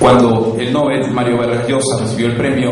Cuando el Nobel Mario Vargas Llosa recibió el premio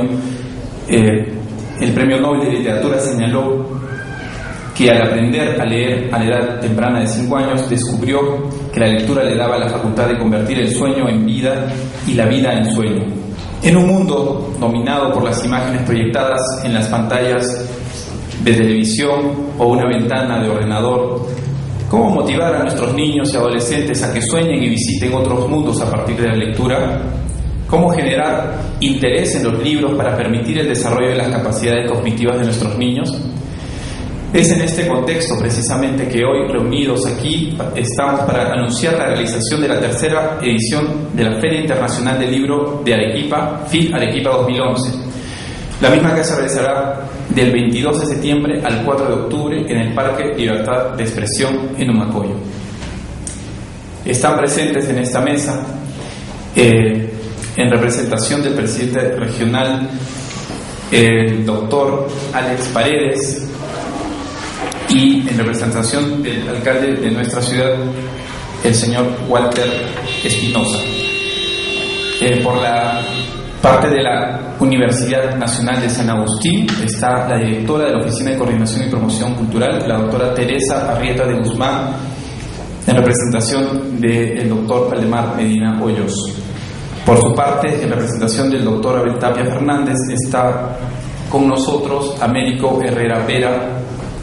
Nobel de Literatura, señaló que al aprender a leer a la edad temprana de 5 años, descubrió que la lectura le daba la facultad de convertir el sueño en vida y la vida en sueño. En un mundo dominado por las imágenes proyectadas en las pantallas de televisión o una ventana de ordenador, ¿cómo motivar a nuestros niños y adolescentes a que sueñen y visiten otros mundos a partir de la lectura? ¿Cómo generar interés en los libros para permitir el desarrollo de las capacidades cognitivas de nuestros niños? Es en este contexto precisamente que hoy, reunidos aquí, estamos para anunciar la realización de la tercera edición de la Feria Internacional del Libro de Arequipa, FIL Arequipa 2011. La misma que se realizará del 22 de septiembre al 4 de octubre en el Parque Libertad de Expresión en Humacoyo. Están presentes en esta mesa, en representación del presidente regional, el doctor Alex Paredes, y en representación del alcalde de nuestra ciudad, el señor Walter Espinosa. Por la parte de la Universidad Nacional de San Agustín está la directora de la Oficina de Coordinación y Promoción Cultural, la doctora Teresa Arrieta de Guzmán, en representación del doctor Valdemar Medina Hoyos. Por su parte, en representación del doctor Abel Tapia Fernández, está con nosotros Américo Herrera Vera,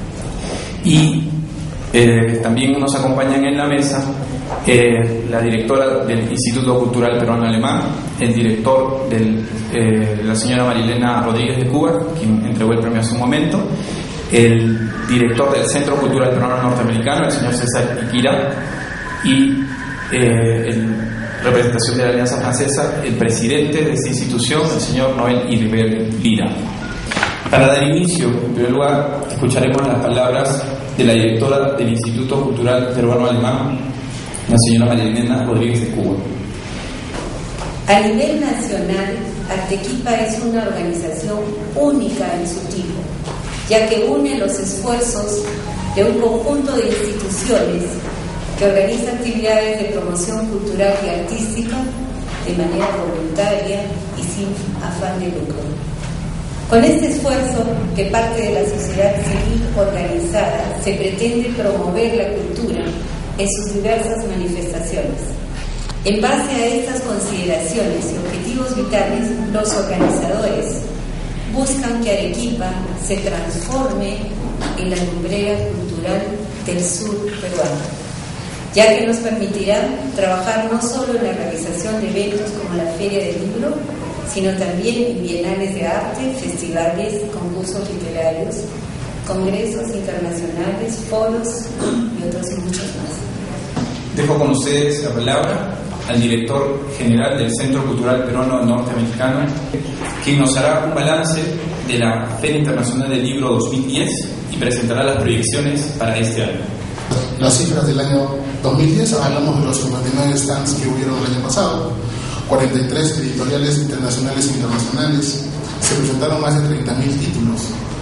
y también nos acompañan en la mesa la directora del Instituto Cultural Peruano Alemán, el director la señora Marilena Rodríguez de Cuba, quien entregó el premio hace un momento, el director del Centro Cultural Peruano Norteamericano, el señor César Iquira, y en representación de la Alianza Francesa, el presidente de esta institución, el señor Noel Iriber Lira. Para dar inicio, en primer lugar, escucharemos las palabras de la directora del Instituto Cultural Peruano Alemán, la señora Marilena Rodríguez de Cuba. A nivel nacional, Artequipa es una organización única en su tipo, ya que une los esfuerzos de un conjunto de instituciones que organiza actividades de promoción cultural y artística de manera voluntaria y sin afán de lucro. Con este esfuerzo, que parte de la sociedad civil organizada, se pretende promover la cultura en sus diversas manifestaciones. En base a estas consideraciones y objetivos vitales, los organizadores buscan que Arequipa se transforme en la lumbrera cultural del sur peruano, ya que nos permitirá trabajar no solo en la realización de eventos como la Feria del Libro, sino también en bienales de arte, festivales, concursos literarios, congresos internacionales, foros y otros muchos más. Dejo con ustedes la palabra al director general del Centro Cultural Peruano Norteamericano, quien nos hará un balance de la Feria Internacional del Libro 2010 y presentará las proyecciones para este año. Las cifras del año 2010, hablamos de los 59 stands que hubieron el año pasado, 43 editoriales internacionales e internacionales, se presentaron más de 30.000 títulos,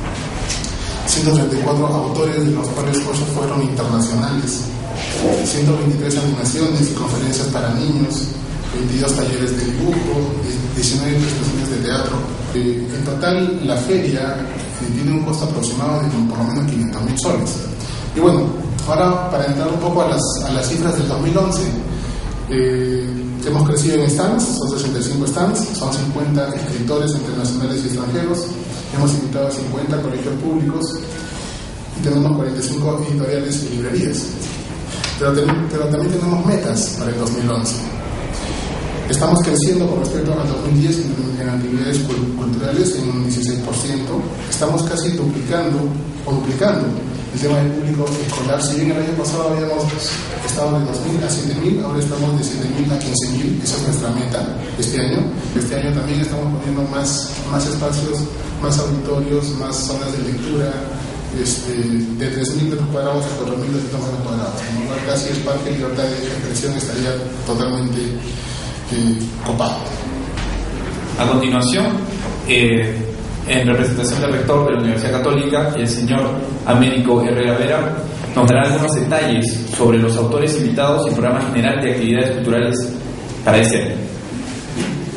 134 autores, de los cuales 8 fueron internacionales, 123 animaciones y conferencias para niños, 22 talleres de dibujo, 19 presentaciones de teatro. En total, la feria tiene un costo aproximado de por lo menos 500.000 soles. Y bueno, ahora para entrar un poco a las cifras del 2011, hemos crecido en stands, son 65 stands, son 50 escritores internacionales y extranjeros, hemos invitado a 50 colegios públicos y tenemos 45 editoriales y librerías. Pero también tenemos metas para el 2011. Estamos creciendo con respecto al 2010 en actividades culturales en un 16%. Estamos casi duplicando el tema del público escolar. Si bien el año pasado habíamos estado de 2.000 a 7.000, ahora estamos de 7.000 a 15.000. Esa es nuestra meta este año. Este año también estamos poniendo más espacios, más auditorios, más zonas de lectura, de 3.000 metros cuadrados a 4.200 metros cuadrados. Como cual casi el Parque Libertad de Expresión estaría totalmente copado. A continuación, en representación del rector de la Universidad Católica, el señor Américo Herrera Vera nos dará algunos detalles sobre los autores invitados y programa general de actividades culturales para este año.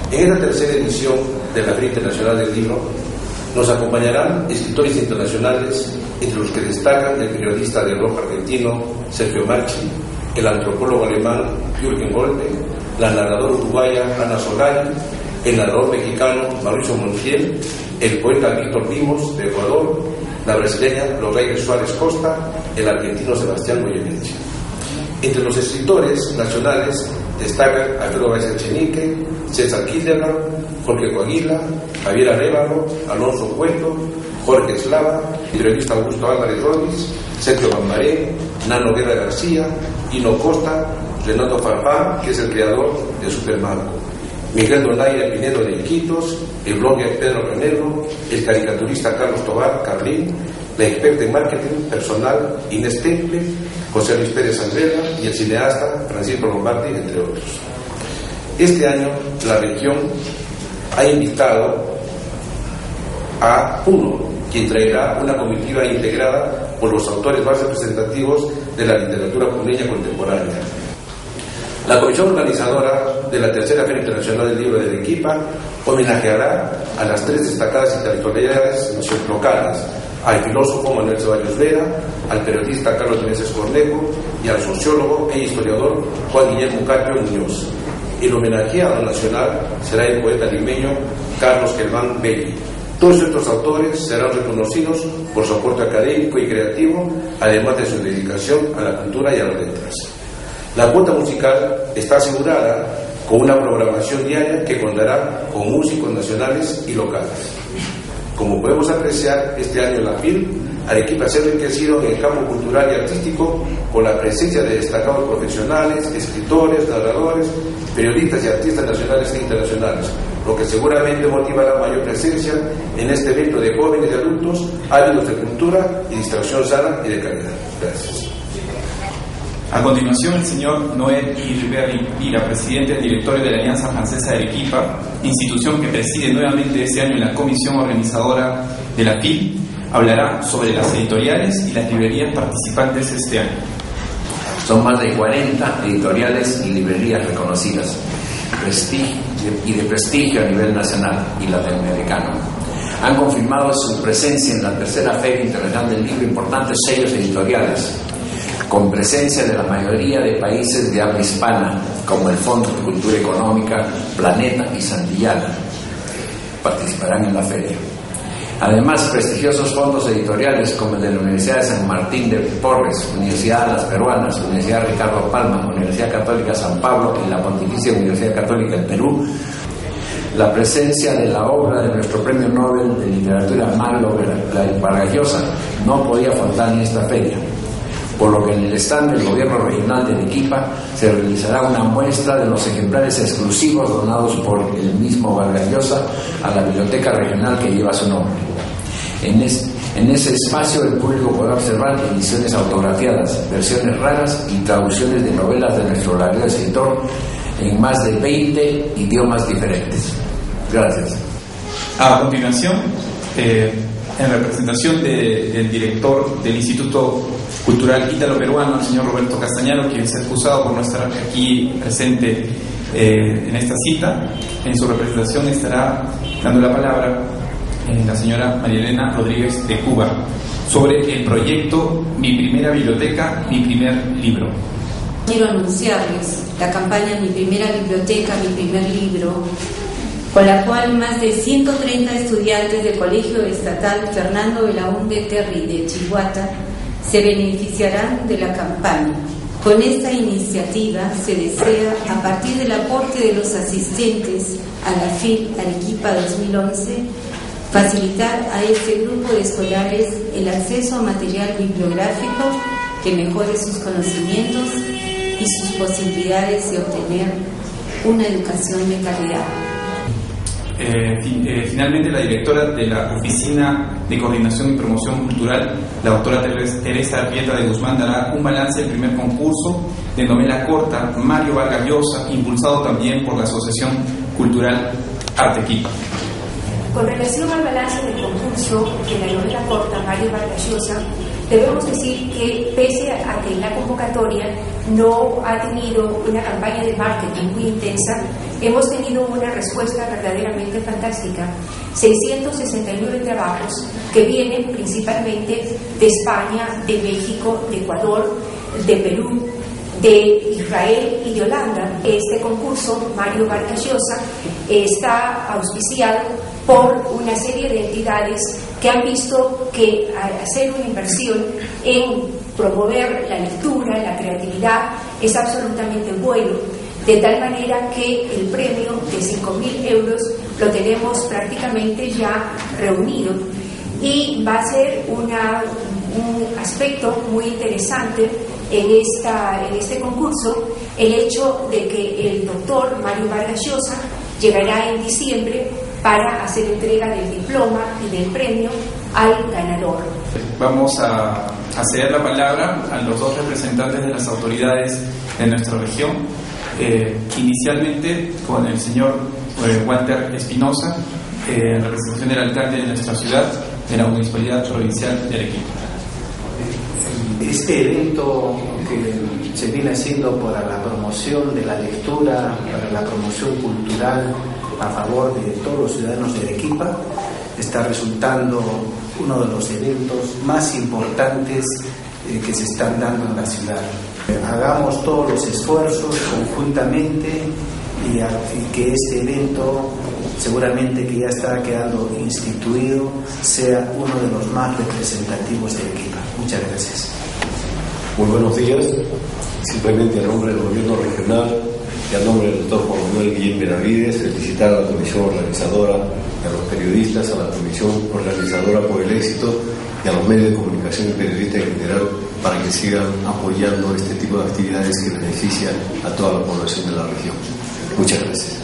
En esta tercera edición de la Feria Internacional del Libro nos acompañarán escritores internacionales, entre los que destacan el periodista de rock argentino Sergio Marchi, el antropólogo alemán Jürgen Golpe, la narradora uruguaya Ana Solari, el narrador mexicano Mauricio Montiel, el poeta Víctor Vimos de Ecuador, la brasileña Loreira Suárez Costa, el argentino Sebastián Goyeneche. Entre los escritores nacionales destacan Alfredo Báez Echenique, César Kilderman, Jorge Coaguila, Javier Arévalo, Alonso Cueto, Jorge Eslava, el periodista Augusto Álvarez Rodríguez, Sergio Bambaré, Nano Guerra García, Hino Costa, Renato Farfán, que es el creador de Supermarco, Miguel Donaire Pinedo de Iquitos, el blogger Pedro Renero, el caricaturista Carlos Tobar, Carlín, la experta en marketing personal Inés Temple, José Luis Pérez Andrela y el cineasta Francisco Lombardi, entre otros. Este año la región ha invitado a Puno, quien traerá una comitiva integrada por los autores más representativos de la literatura puneña contemporánea. La comisión organizadora de la tercera Feria Internacional del Libro de Arequipa homenajeará a las 3 destacadas intelectualidades locales, al filósofo Manuel Ceballos Vera, al periodista Carlos Meneses Cornejo y al sociólogo e historiador Juan Guillermo Carpio Muñoz. El homenajeado nacional será el poeta limeño Carlos Germán Belli. Todos estos autores serán reconocidos por su aporte académico y creativo, además de su dedicación a la cultura y a las letras. La cuota musical está asegurada con una programación diaria que contará con músicos nacionales y locales. Como podemos apreciar, este año en la FIL, Arequipa se ha enriquecido en el campo cultural y artístico con la presencia de destacados profesionales, escritores, narradores, periodistas y artistas nacionales e internacionales, lo que seguramente motivará mayor presencia en este evento de jóvenes y adultos ávidos de cultura y distracción sana y de calidad. Gracias. A continuación, el señor Noel Irberri Vila, presidente del directorio de la Alianza Francesa de Arequipa, institución que preside nuevamente este año en la comisión organizadora de la FIL, hablará sobre las editoriales y las librerías participantes este año. Son más de 40 editoriales y librerías reconocidas y de prestigio a nivel nacional y latinoamericano. Han confirmado su presencia en la tercera Feria Internacional del Libro importantes sellos editoriales, con presencia de la mayoría de países de habla hispana, como el Fondo de Cultura Económica, Planeta y Santillana, participarán en la feria. Además, prestigiosos fondos editoriales como el de la Universidad de San Martín de Porres, Universidad de las Peruanas, Universidad Ricardo Palma, Universidad Católica San Pablo y la Pontificia Universidad Católica del Perú, la presencia de la obra de nuestro Premio Nobel de Literatura Mario Vargas Llosa no podía faltar en esta feria, por lo que en el stand del Gobierno Regional de Arequipa se realizará una muestra de los ejemplares exclusivos donados por el mismo Vargas Llosa a la Biblioteca Regional que lleva su nombre. En ese espacio el público podrá observar ediciones autografiadas, versiones raras y traducciones de novelas de nuestro laureado escritor en más de 20 idiomas diferentes. Gracias. A continuación, en representación del director del Instituto Cultural Ítalo-Peruano, el señor Roberto Castañaro, quien se ha excusado por no estar aquí presente en esta cita, en su representación estará dando la palabra la señora María Elena Rodríguez de Cuba sobre el proyecto Mi Primera Biblioteca, Mi Primer Libro. Quiero anunciarles la campaña Mi Primera Biblioteca, Mi Primer Libro, con la cual más de 130 estudiantes del Colegio Estatal Fernando Belaúnde Terry de Chihuahua se beneficiarán de la campaña. Con esta iniciativa se desea, a partir del aporte de los asistentes a la FIL Arequipa 2011, facilitar a este grupo de escolares el acceso a material bibliográfico que mejore sus conocimientos y sus posibilidades de obtener una educación de calidad. Finalmente, la directora de la Oficina de Coordinación y Promoción Cultural, la doctora Teresa Arpieta de Guzmán, dará un balance del primer concurso de novela corta Mario Vargas Llosa, impulsado también por la Asociación Cultural Artequipa. Con relación al balance del concurso de la novela corta Mario Vargas Llosa, Debemos decir que pese a que la convocatoria no ha tenido una campaña de marketing muy intensa, hemos tenido una respuesta verdaderamente fantástica. 669 trabajos que vienen principalmente de España, de México, de Ecuador, de Perú, de Israel y de Holanda. Este concurso, Mario Vargas Llosa, está auspiciado por una serie de entidades que han visto que hacer una inversión en promover la lectura, la creatividad, es absolutamente bueno, de tal manera que el premio de 5.000 euros lo tenemos prácticamente ya reunido, y va a ser un aspecto muy interesante en este concurso el hecho de que el doctor Mario Vargas Llosa llegará en diciembre para hacer entrega del diploma y del premio al ganador. Vamos a ceder la palabra a los dos representantes de las autoridades de nuestra región, inicialmente con el señor Walter Espinosa, en representación del alcalde de nuestra ciudad, de la Municipalidad Provincial de Arequipa. Este evento que se viene haciendo para la promoción de la lectura, para la promoción cultural a favor de todos los ciudadanos de Arequipa, está resultando uno de los eventos más importantes que se están dando en la ciudad. Hagamos todos los esfuerzos conjuntamente y que este evento, seguramente que ya está quedando instituido, sea uno de los más representativos de Arequipa. Muchas gracias. Muy buenos días. Simplemente a nombre del gobierno regional y a nombre del doctor Juan Manuel Guillén Benavides, felicitar a la comisión organizadora, a los periodistas, a la comisión organizadora por el éxito y a los medios de comunicación y periodistas en general para que sigan apoyando este tipo de actividades que benefician a toda la población de la región. Muchas gracias.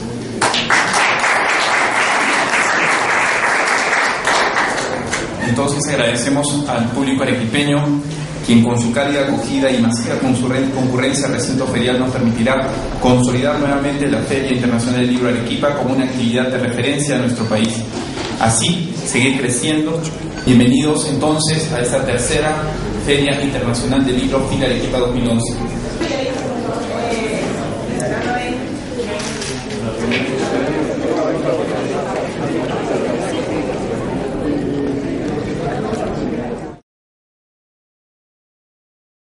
Entonces agradecemos al público arequipeño, quien con su cálida acogida y masiva concurrencia al recinto ferial nos permitirá consolidar nuevamente la Feria Internacional del Libro Arequipa como una actividad de referencia en nuestro país. Así, seguir creciendo. Bienvenidos entonces a esta tercera Feria Internacional del Libro FIL Arequipa 2011.